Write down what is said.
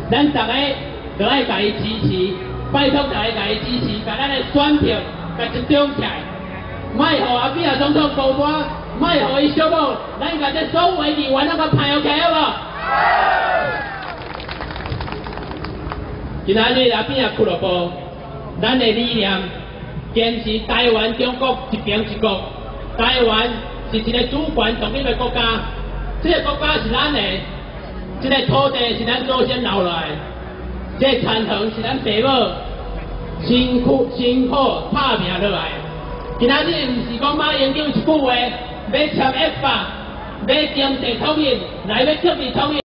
咱大家都爱家己支持，拜托大家家己支持，把咱的选票甲集中起来，莫互阿扁总统高官，莫互伊小某，咱甲这所有的议员那个排起来好无？今仔日阿扁俱乐部，咱的理念坚持台湾中国一边一国，台湾是一个主权独立的国家，这个国家是咱的，这个土地是咱祖先留来的，这个田园是咱爸母辛苦打拼落来的。今仔日唔是讲马英九一句话，要签 F 法，要经济统一，来要革命统一。